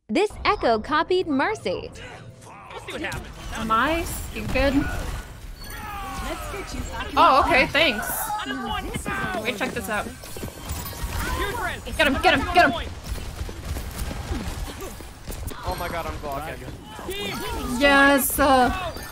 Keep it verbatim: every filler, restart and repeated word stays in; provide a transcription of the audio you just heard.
This echo copied Mercy. We'll see what happens. Am I stupid? Oh, okay, thanks. Wait, check this out. Get him, get him, get him! Oh my god, I'm blocking. Yes! Uh,